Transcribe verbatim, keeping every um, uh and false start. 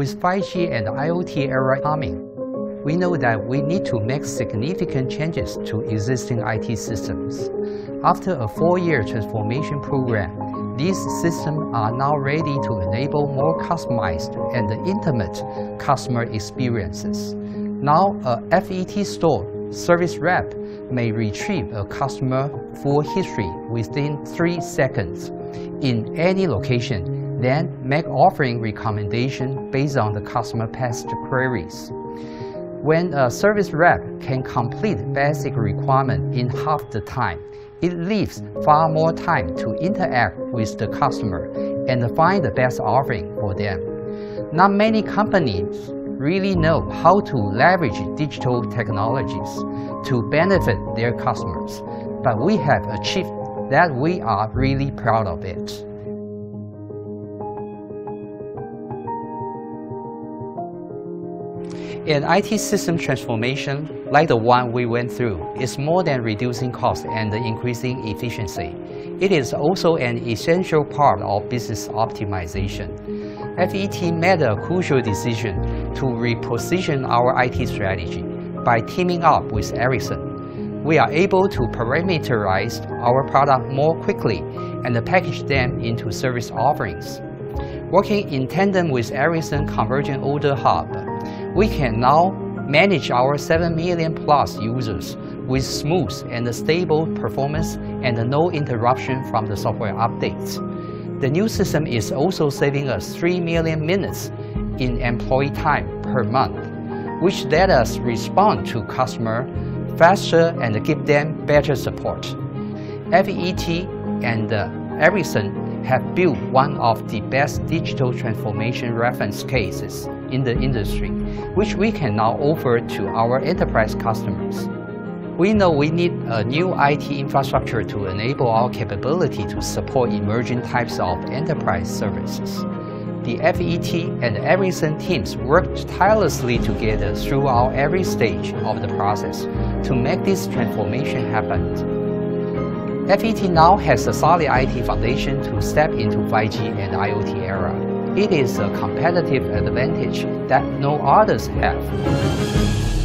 With five G and I O T era coming, we know that we need to make significant changes to existing I T systems. After a four-year transformation program, these systems are now ready to enable more customized and intimate customer experiences. Now, a F E T store service rep may retrieve a customer full history within three seconds in any location, then make offering recommendation based on the customer past queries. When a service rep can complete basic requirement in half the time, it leaves far more time to interact with the customer and find the best offering for them. Not many companies really know how to leverage digital technologies to benefit their customers, but we have achieved that. We are really proud of it. An I T system transformation, like the one we went through, is more than reducing costs and increasing efficiency. It is also an essential part of business optimization. F E T made a crucial decision to reposition our I T strategy by teaming up with Ericsson. We are able to parameterize our product more quickly and package them into service offerings. Working in tandem with Ericsson Convergent Order Hub, we can now manage our seven million plus users with smooth and stable performance and no interruption from the software updates. The new system is also saving us three million minutes in employee time per month, which let us respond to customers faster and give them better support. F E T and uh, Ericsson have built one of the best digital transformation reference cases in the industry, which we can now offer to our enterprise customers. We know we need a new I T infrastructure to enable our capability to support emerging types of enterprise services. The F E T and Ericsson teams worked tirelessly together throughout every stage of the process to make this transformation happen. F E T now has a solid I T foundation to step into five G and I O T era. It is a competitive advantage that no others have.